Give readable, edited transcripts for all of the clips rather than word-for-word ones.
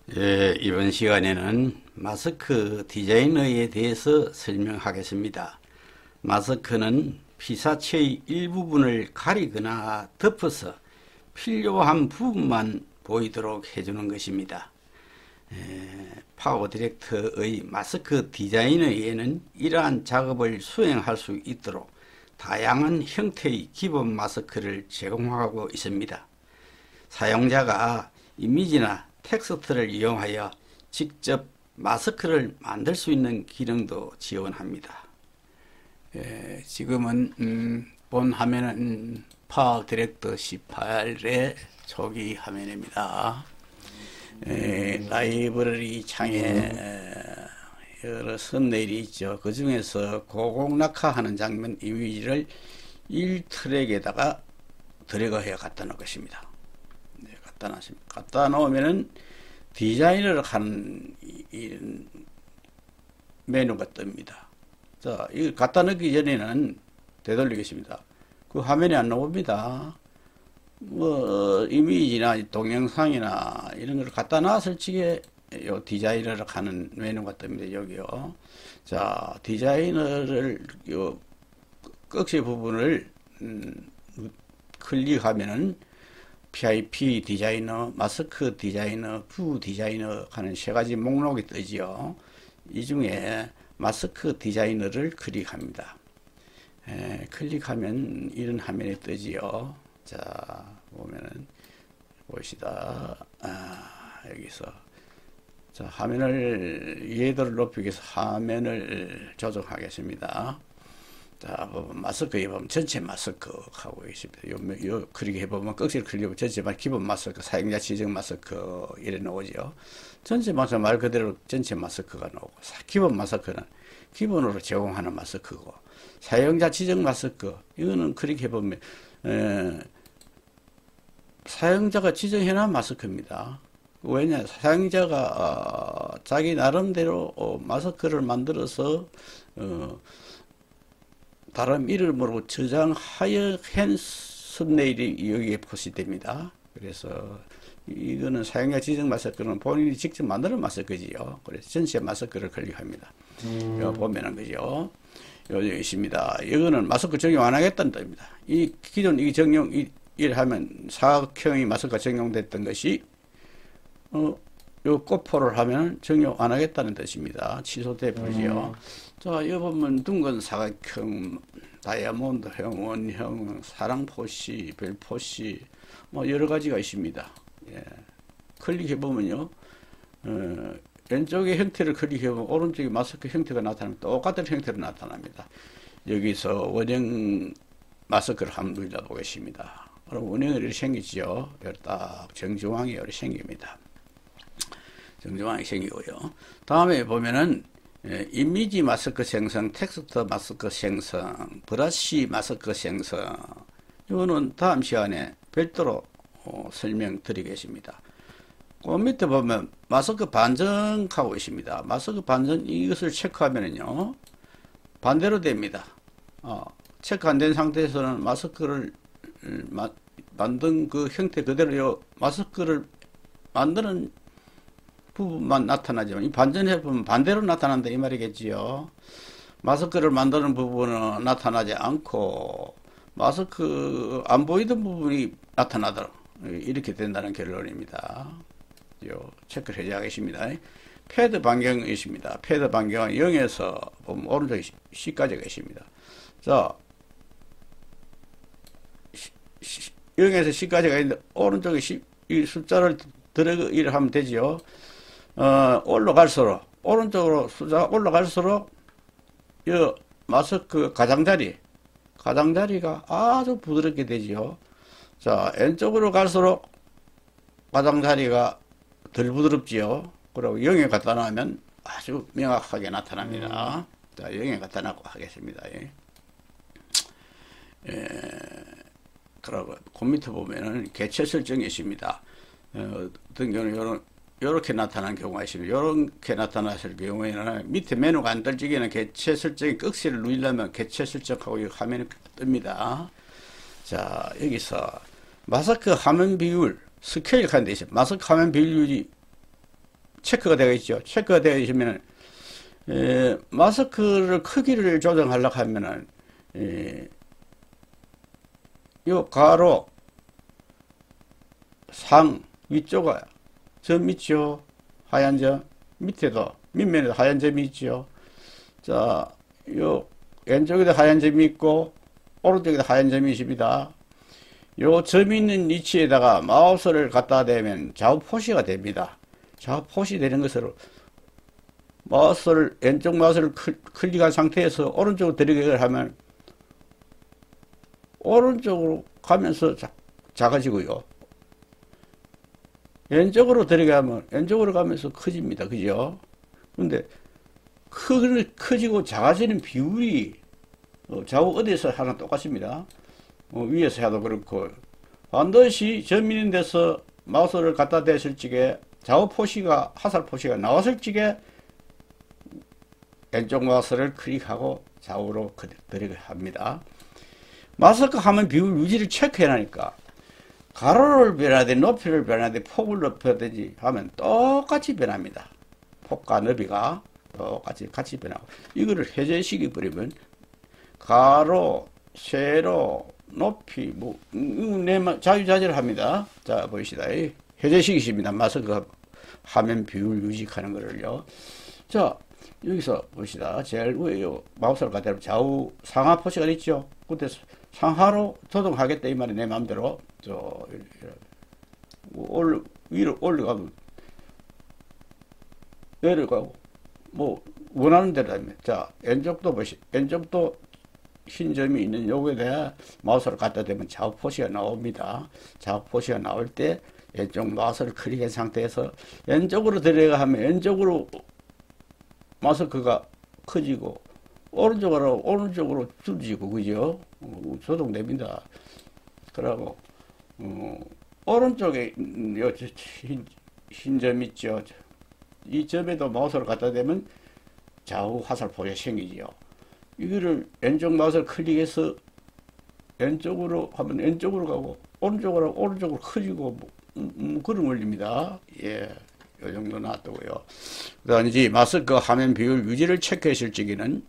예, 이번 시간에는 마스크 디자이너에 대해서 설명하겠습니다. 마스크는 피사체의 일부분을 가리거나 덮어서 필요한 부분만 보이도록 해주는 것입니다. 파워 디렉터의 마스크 디자이너에는 이러한 작업을 수행할 수 있도록 다양한 형태의 기본 마스크를 제공하고 있습니다. 사용자가 이미지나 텍스트를 이용하여 직접 마스크를 만들 수 있는 기능도 지원합니다. 지금은 본 화면은 파워 디렉터 18의 초기 화면입니다. 라이브러리 창에 여러 썸네일이 있죠. 그 중에서 고공낙하하는 장면 이미지를 1트랙에다가 드래그해 갖다 놓을 것입니다. 갖다 놓으면은 디자인을 하는 메뉴가 뜹니다. 자, 이거 갖다 넣기 전에는 되돌리겠습니다. 그 화면이 안 나옵니다. 이미지나 동영상이나 이런 걸 갖다 놨을 적에 요 디자이너를 하는 메뉴가 뜹니다. 여기요. 자, 디자이너를 요 꺽쇠 부분을 클릭하면은 PIP 디자이너, 마스크 디자이너, 뷰 디자이너 하는 세 가지 목록이 뜨지요. 이 중에 마스크 디자이너를 클릭합니다. 클릭하면 이런 화면이 뜨지요. 자, 보면은 보시다. 여기서 자, 화면을 이해도를 높이기 위해서 화면을 조정하겠습니다. 자, 마스크에 보면 전체 마스크 하고 있습니다. 요 클릭해보면 꺽쇠를 클릭해보면 전체 기본 마스크, 사용자 지정 마스크 이래 나오죠. 전체 마스크 말 그대로 전체 마스크가 나오고, 기본 마스크는 기본으로 제공하는 마스크고, 사용자 지정 마스크 이거는 클릭해보면 사용자가 지정해놓은 마스크입니다. 왜냐, 사용자가 자기 나름대로 마스크를 만들어서 다른 이름으로 저장하여 한 썸네일이 여기에 표시됩니다. 그래서 이거는 사용자 지정 마스크는 본인이 직접 만드는 마스크지요. 그래서 전체 마스크를 클릭합니다. 여기 보면은 그죠. 여기 있습니다. 이거는 마스크 적용 안 하겠다는 뜻입니다. 이 기존 이 적용 하면 사각형의 마스크가 적용됐던 것이 요 꼬포를 하면 적용 안 하겠다는 뜻입니다. 취소돼 버리죠. 자, 여기 보면 둥근 사각형, 다이아몬드형, 원형, 사랑포시, 별포시, 뭐 여러 가지가 있습니다. 예. 클릭해 보면요, 왼쪽의 형태를 클릭해 보면 오른쪽에 마스크 형태가 나타나면 똑같은 형태로 나타납니다. 여기서 원형 마스크를 한번 눌러 보겠습니다. 그럼 원형이 이렇게 생기죠. 딱 정중앙이 이렇게 생깁니다. 정중앙이 생기고요. 다음에 보면은 이미지 마스크 생성, 텍스트 마스크 생성, 브러쉬 마스크 생성. 이거는 다음 시간에 별도로 설명드리겠습니다. 그 밑에 보면 마스크 반전하고 있습니다. 마스크 반전 이것을 체크하면은요 반대로 됩니다. 체크 안 된 상태에서는 마스크를 만든 그 형태 그대로 마스크를 만드는 부분만 나타나지만 이 반전해 보면 반대로 나타난다 이 말이겠지요. 마스크를 만드는 부분은 나타나지 않고 마스크 안 보이던 부분이 나타나도록 이렇게 된다는 결론입니다. 체크를 해야겠습니다. 패드 반경이 있습니다. 패드 반경은 0에서 보면 오른쪽에 C까지가 있습니다. 자, 0에서 C까지가 있는데 오른쪽에 이 숫자를 드래그 일을 하면 되지요. 올라갈수록 오른쪽으로 숫자가 올라갈수록 이 마스크 가장자리가 아주 부드럽게 되지요. 자, 왼쪽으로 갈수록 가장자리가 덜 부드럽지요. 그리고 0에 갖다 놓으면 아주 명확하게 나타납니다. 자, 0에 갖다 놓고 하겠습니다. 그리고 그 밑에 보면은 개체 설정이 있습니다. 어떤 경우는 이렇게 나타나는 경우가 있습니다. 이렇게 나타났을 경우에는 밑에 메뉴가 안 뜰지기는 개체 설정이 꺽쇠를 누르려면 개체 설정하고 이 화면이 뜹니다. 자, 여기서 마스크 화면 비율 스케일 하는 데 있어요. 마스크 화면 비율이 체크가 되어 있죠. 체크가 되어 있으면 마스크를 크기를 조정하려고 하면은 요 가로 상 위쪽에 점 있죠. 하얀 점 밑에도 밑면에도 하얀 점이 있죠. 자, 요 왼쪽에도 하얀 점이 있고 오른쪽에도 하얀 점이 있습니다. 요 점이 있는 위치에다가 마우스를 갖다 대면 좌우 표시가 됩니다. 좌우 표시되는 것으로 왼쪽 마우스를 클릭한 상태에서 오른쪽으로 들어가게 하면 오른쪽으로 가면서 작아지고요. 왼쪽으로 들어가면 왼쪽으로 가면서 커집니다. 그죠? 근데 커지고 작아지는 비율이 좌우 어디에서 하나 똑같습니다. 위에서 해도 그렇고 반드시 점 있는 데서 마우스를 갖다 댔을 적에 좌우 표시가 화살 표시가 나왔을 적에 왼쪽 마우스를 클릭하고 좌우로 들어가게 합니다. 마스크 화면 비율 유지를 체크해 놔니까 가로를 변하되 높이를 변하되 폭을 높여야되지 하면 똑같이 변합니다. 폭과 너비가 똑같이 변하고 이거를 해제시켜 버리면 가로, 세로, 높이 자유자재합니다. 자 보시다 해제시키십니다. 마스크 화면 비율 유지하는 거를요. 자 여기서 보시다 제일 위에 마우스를 갖다 대면 좌우 상하 표시가 있죠. 그때 상하로 조정하겠다 이 말이 내 마음대로 위로 올라가면 내려가고 원하는 대로 합니다. 자 왼쪽도 왼쪽도 흰 점이 있는 요거에 대해 마우스를 갖다 대면 좌우 표시가 나옵니다. 좌우 표시가 나올 때 왼쪽 마우스를 클릭한 상태에서 왼쪽으로 들어가 하면 왼쪽으로 마스크가 커지고 오른쪽으로 줄어지고 그죠? 조정됩니다. 그러고 오른쪽에 흰 점 있죠. 이 점에도 마우스를 갖다 대면 좌우 화살 표시가 생기죠. 이거를 왼쪽 마우스를 클릭해서 왼쪽으로 하면 왼쪽으로 가고 오른쪽으로 커지고 그런 원리입니다. 예. 요 정도 놔두고요. 그다음 이제 마스크 화면 비율 유지를 체크했을 적에는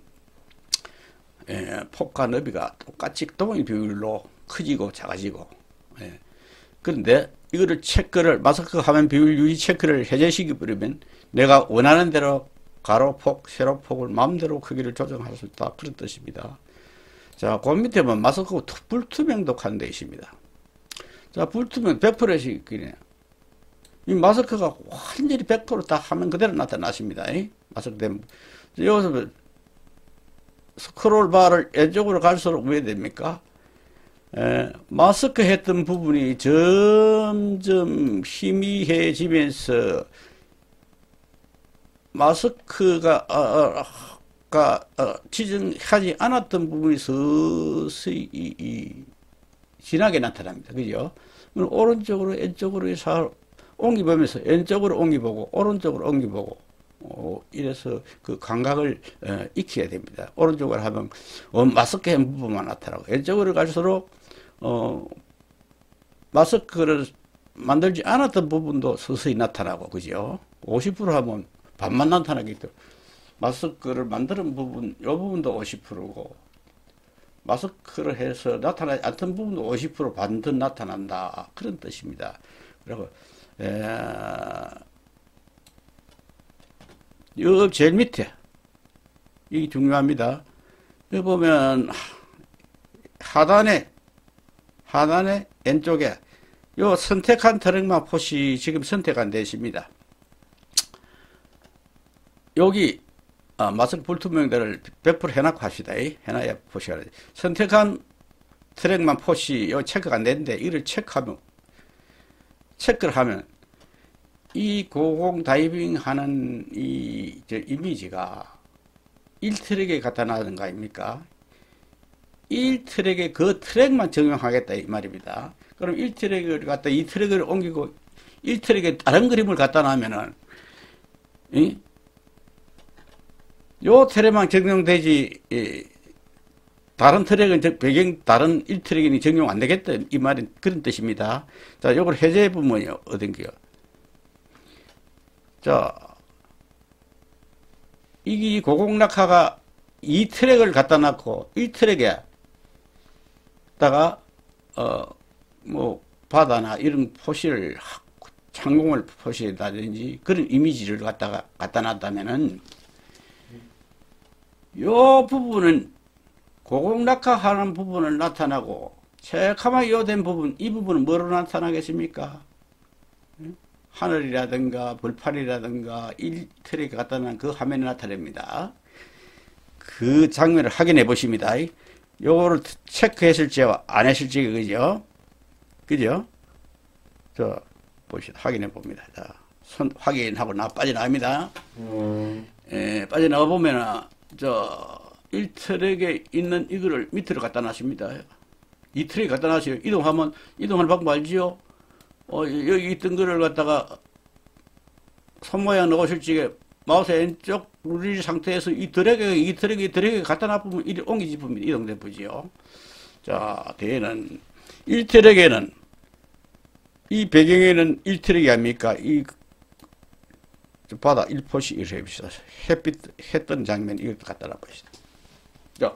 폭과 너비가 똑같이 동일 비율로 커지고 작아지고 그런데 이거를 마스크 화면 비율 유지 체크를 해제시켜 버리면 내가 원하는 대로 가로폭, 세로폭을 마음대로 크기를 조정할 수 있다. 그런 뜻입니다. 자, 그 밑에 보면 마스크 불투명도 하는 데 있습니다. 자, 불투명 100%씩 있기는 이 마스크가 완전히 100% 다 화면 그대로 나타났습니다. 마스크 되면 여기서 스크롤 바를 왼쪽으로 갈수록 왜 됩니까? 마스크 했던 부분이 점점 희미해지면서 마스크가 지정하지 않았던 부분이 서서히 진하게 나타납니다. 그죠? 오른쪽으로 왼쪽으로 해서 옮기보면서 왼쪽으로 옮기보고 오른쪽으로 옮기보고 이래서 그 감각을 익혀야 됩니다. 오른쪽으로 하면 마스크 한 부분만 나타나고 왼쪽으로 갈수록 마스크를 만들지 않았던 부분도 서서히 나타나고 그죠? 50% 하면 반만 나타나기 때문에 마스크를 만드는 부분 이 부분도 50%고 마스크를 해서 나타나지 않던 부분도 50% 반듯 나타난다 그런 뜻입니다. 그리고 요 제일 밑에 이게 중요합니다. 여기 보면 하단에 왼쪽에 요 선택한 트랙만 표시 지금 선택 안 되십니다. 여기 마스크 불투명도를 100% 해놓고 합시다. 해놔야 표시가 되지. 선택한 트랙만 표시 요 체크가 안 되는데 이를 체크를 하면 이 고공 다이빙 하는 이미지가 1트랙에 갖다 놔둔 거 아닙니까? 1트랙에 그 트랙만 적용하겠다 이 말입니다. 그럼 1트랙을 갖다 2트랙을 옮기고 1트랙에 다른 그림을 갖다 놔면은 요 트랙만 적용되지 다른 트랙은 다른 1트랙이 적용 안 되겠다 이 말은 그런 뜻입니다. 자, 요걸 해제해 보면요 어딘게요? 자, 이게 고공낙하가 이 트랙을 갖다 놨고, 이 트랙에다가, 뭐, 바다나 이런 표시를, 창공을 표시한다든지 그런 이미지를 갖다 놨다면은, 요 부분은 고공낙하하는 부분을 나타나고, 새카맣게 요된 부분, 이 부분은 뭐로 나타나겠습니까? 하늘이라든가 벌판이라든가 이 트랙에 갖다 놓은 그 화면에 나타냅니다. 그 장면을 확인해 보십니다. 요거를 체크했을지 안 했을지 그죠? 그죠? 저 보시다 확인해 봅니다. 자, 손 확인하고 빠져나갑니다. 빠져나가 보면은 저 1트랙에 있는 이거를 밑으로 갖다 놨습니다. 이 트랙에 갖다 놨어요. 이동하면 이동하는 방법 알지요? 여기 있던 거를 갖다가 손 모양 넣으실 적에 마우스 왼쪽 누르는 상태에서 이 트랙에 갖다 놔보면 이리 옮기지 봅니다. 이동돼 보지요. 자, 뒤에는 1트랙에는 이 배경에는 1트랙이 아닙니까? 이 바다 1포시 이렇게 해봅시다. 햇빛 했던 장면 이걸 갖다 놔봅시다. 자,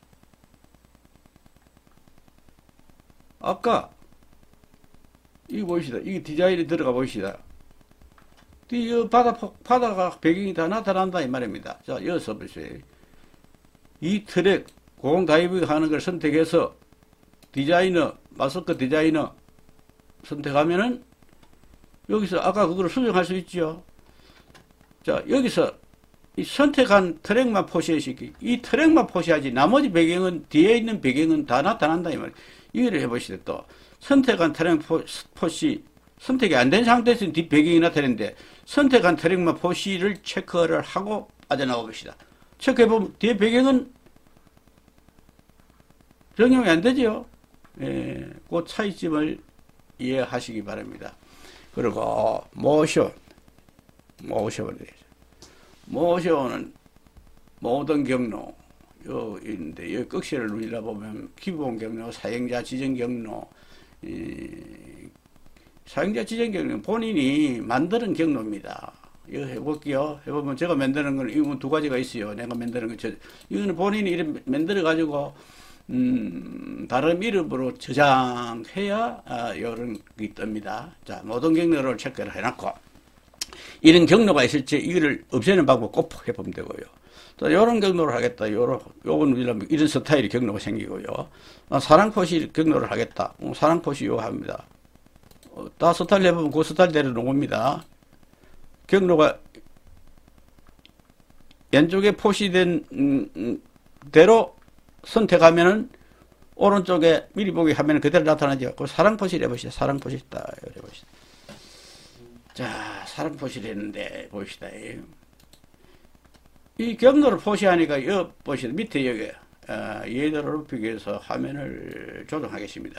아까 이거 보시다. 이게 디자인에 들어가 보시다. 이 바다가 배경이 다 나타난다 이 말입니다. 자, 여기서 보세요. 이 트랙 고공 다이빙 하는 걸 선택해서 디자이너, 마스크 디자이너 선택하면은 여기서 아까 그걸 수정할 수 있죠. 자, 여기서 이 선택한 트랙만 표시하시기. 이 트랙만 표시하지 나머지 배경은 뒤에 있는 배경은 다 나타난다 이 말이에요. 이거를 해보시다 또. 선택한 트랙 표시 선택이 안 된 상태에서 뒷 배경이 나타내는데 선택한 트랙만 표시를 체크를 하고 빠져나가 봅시다. 체크해보면 뒤에 배경은 적용이 안 되죠. 예, 그 차이점을 이해하시기 바랍니다. 그리고 모션은 모든 경로 요 있는데 여기 꺽쇠를 누르다 보면 기본 경로, 사용자 지정 경로, 사용자 지정 경로는 본인이 만드는 경로입니다. 이거 해볼게요. 해보면 제가 만드는 건 이건 두 가지가 있어요. 내가 만드는 거 이거는 본인이 이렇게 만들어 가지고 다른 이름으로 저장해야 이런 게 뜹니다. 자, 모든 경로를 체크를 해놨고 이런 경로가 있을지 이거를 없애는 방법 꼭 해보면 되고요. 또 이런 경로를 하겠다. 요건 이런 스타일의 경로가 생기고요. 사랑포시 경로를 하겠다. 사랑포시 요 합니다. 다 스타일 해보면 그 스타일대로 놓습니다. 경로가 왼쪽에 표시된 대로 선택하면은 오른쪽에 미리 보기 하면 그대로 나타나죠. 그 사랑포시를 해봅시다. 사랑포시 딱 해봅시다. 자, 사랑포시를 했는데 봅시다. 이 경로를 표시하니까 여기 보시다. 밑에 여기 예대를 높이기 위해서 화면을 조정하겠습니다.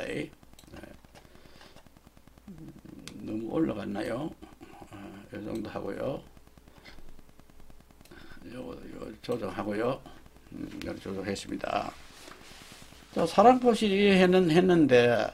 너무 올라갔나요? 이 정도 하고요. 요 조정하고요. 여기 조정했습니다. 자, 사랑포시 했는데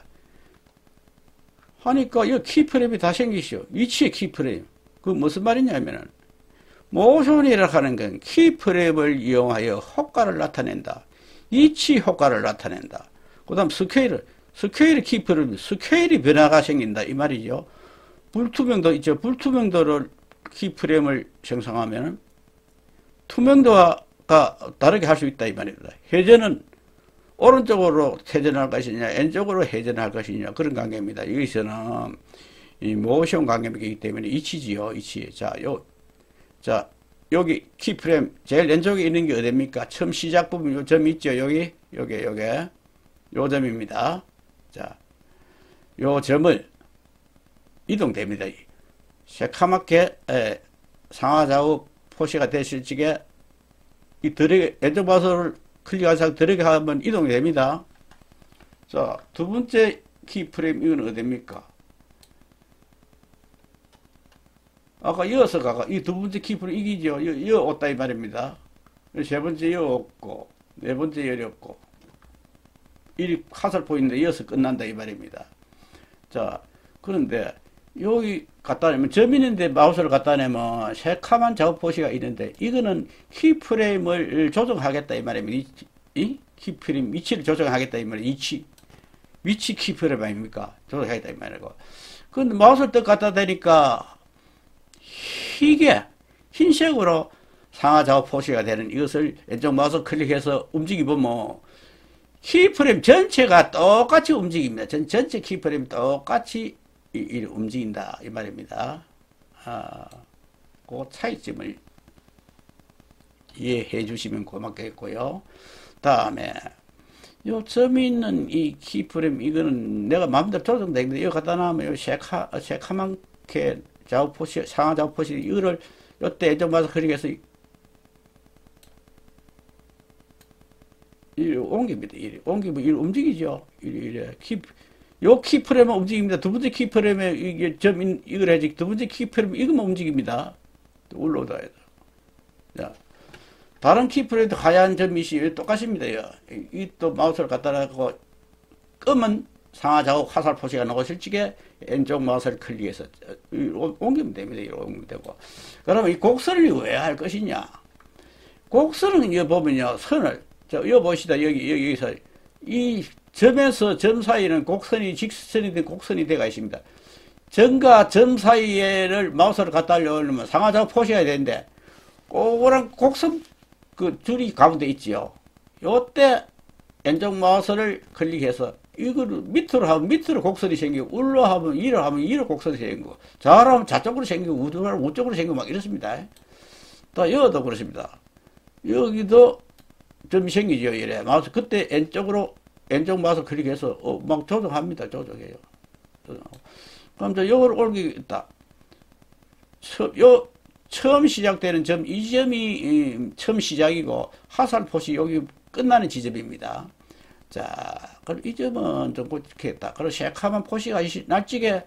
하니까 이 키프레임이 다 생기시오. 위치의 키프레임. 그 무슨 말이냐면은 모션이라고 하는 건 키프레임을 이용하여 효과를 나타낸다. 위치 효과를 나타낸다. 그 다음 스케일 키프레임, 스케일이 변화가 생긴다. 이 말이죠. 불투명도 있죠. 불투명도를 키프레임을 생성하면은 투명도가 다르게 할 수 있다. 이 말입니다. 회전은 오른쪽으로 회전할 것이냐, 왼쪽으로 회전할 것이냐, 그런 관계입니다. 여기서는 이 모션 관계이기 때문에 이치지요, 이치. 자, 여기 키프레임, 제일 왼쪽에 있는 게 어딥니까? 처음 시작 부분 요 점 있죠, 요게, 요 점입니다. 자, 요 점을 이동됩니다. 새카맣게, 상하좌우 표시가 됐을 적에 이 왼쪽 바서를 클릭해서 들어가면 이동이 됩니다. 자, 두 번째 키프레임 이건 어딥니까? 아까 이어서 가가 이 두 번째 키프레임 이기죠. 이어 없다 이 말입니다. 세 번째 이어 없고 네 번째 이어 없고 이 화살표인데 이어서 끝난다 이 말입니다. 자, 그런데 여기 갖다 내면 점 있는데 마우스를 갖다 내면 새카만 작업 표시가 있는데 이거는 키프레임을 조정하겠다 이 말입니다. 이 키프레임 위치를 조정하겠다 이 말이에요. 위치 키프레임 아닙니까? 조정하겠다 이 말이고. 근데 마우스를 딱 갖다 대니까 희게 흰색으로 상하 작업 표시가 되는 이것을 왼쪽 마우스 클릭해서 움직이보면 키프레임 전체가 똑같이 움직입니다. 전체 키프레임 똑같이 움직인다 이 말입니다. 그 차이점을 이해해 주시면 고맙겠고요. 다음에 요 점이 있는 이 키프레임 이거는 내가 마음대로 조정되는데 이거 갖다 놔면 요 새카맣게 작업 표시 상하 작업 표시 이거를 요때 왼쪽 마우스 클릭해서 이리 옮깁니다. 이리 옮기면 이리 움직이죠. 요 키프레임은 움직입니다. 두 번째 키프레임에 이게 점 이걸 해야지. 두 번째 키프레임 이것만 움직입니다. 또 올라오다 해야 자, 다른 키프레임도 하얀 점이 똑같습니다. 이 또 마우스를 갖다 놔고 검은 상하 작업 화살 표시가 나오실 적에 왼쪽 마우스를 클릭해서 옮기면 됩니다. 이렇게 옮기면 되고. 그러면 이 곡선을 왜 할 것이냐? 곡선은 이거 보면요, 선을 이거 봅시다. 여기서 이 점에서 점 사이에는 곡선이 직선이 된 곡선이 되어 있습니다. 점과 점 사이에를 마우스를 갖다 올리면 상하 작업 표시가 되는데 꼬그란 곡선 그 줄이 가운데 있지요. 요때 왼쪽 마우스를 클릭해서 이거를 밑으로 하면 밑으로 곡선이 생기고 위로 하면 위로 곡선이 생기고 좌로 하면 좌쪽으로 생기고 우쪽으로 생기고 막 이렇습니다. 또 여기도 그렇습니다. 여기도 점이 생기죠. 이래 마우스 그때 왼쪽 마우스 클릭해서 막 조정합니다. 조정해요. 그럼 이제 요걸 옮기겠다. 처음 시작되는 점, 이 점이 처음 시작이고 화살 표시 여기 끝나는 지점입니다. 자, 그럼 이 점은 좀 고치겠다. 그리고 새카만 표시가 날찌게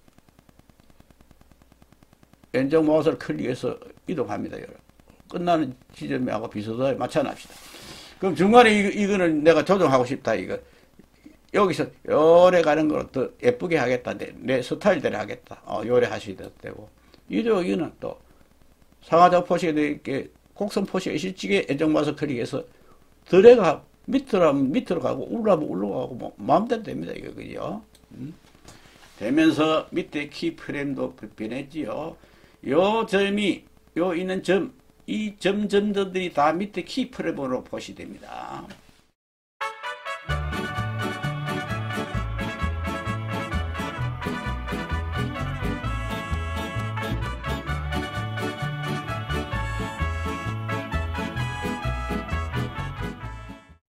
왼쪽 마우스를 클릭해서 이동합니다. 끝나는 지점하고 비슷하게 맞춰납시다. 그럼 중간에 이거는 내가 조정하고 싶다. 여기서 요래 가는 걸 더 예쁘게 하겠다. 내 스타일대로 하겠다. 요래 하시도 되고. 이거는 또 상하 작업 표시가 이렇게 곡선 표시가 있을 적에 왼쪽 마우스 클릭해서 드래그 밑으로 하면 밑으로 가고 올라가면 올라가고 뭐 마음대로 됩니다. 이거 그죠? 되면서 밑에 키프레임도 변했지요. 요 점이 요 있는 점 이 점들이 다 밑에 키프레임으로 표시됩니다.